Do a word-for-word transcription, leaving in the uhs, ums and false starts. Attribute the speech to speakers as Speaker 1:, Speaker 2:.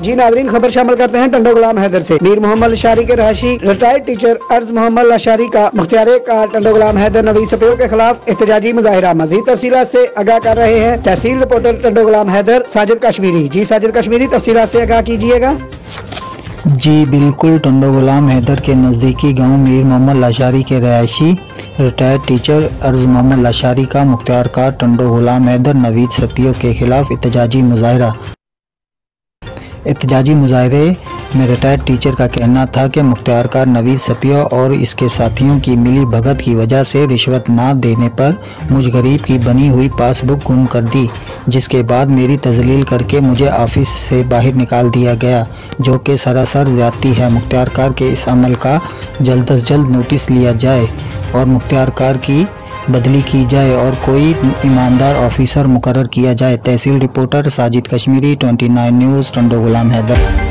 Speaker 1: जी नाजरीन, खबर शामिल करते हैं टंडो गुलाम हैदर से। मीर मोहम्मद लशारी के रहायशी रिटायर्ड टीचर अर्ज मोहम्मद लशारी का मुख्तियार का टंडो गुलाम हैदर नवीद सपियों के खिलाफ एहतजाजी मुजाहिरा। मजीद तफसीलात से आगाह कर रहे हैं तहसील रिपोर्टर टंडो गुलाम हैदर साजिद कश्मीरी। जी साजिद कश्मीरी, तफसीलात से आगाह कीजिएगा।
Speaker 2: जी बिल्कुल, टंडो गुलाम हैदर के नज़दीकी गांव मीर मोहम्मद लशारी के रहायशी रिटायर्ड टीचर अर्ज मोहम्मद लशारी का मुख्तियार कार टंडो गुलाम हैदर नवीद सपियों के खिलाफ एहतजाजी मुजाहिरा। एहतजाजी मुजाहरे में रिटायर्ड टीचर का कहना था कि मुख्तियार कार नवीद सपिया और इसके साथियों की मिली भगत की वजह से रिश्वत ना देने पर मुझ गरीब की बनी हुई पासबुक गुम कर दी, जिसके बाद मेरी तजलील करके मुझे ऑफिस से बाहर निकाल दिया गया, जो कि सरासर ज़्यादती है। मुख्तियार कार के इस अमल का जल्द अज जल्द नोटिस लिया जाए और मुख्तियार कार की बदली की जाए और कोई ईमानदार ऑफिसर मुकर्रर किया जाए। तहसील रिपोर्टर साजिद कश्मीरी, उनतीस न्यूज़, टंडो गुलाम हैदर।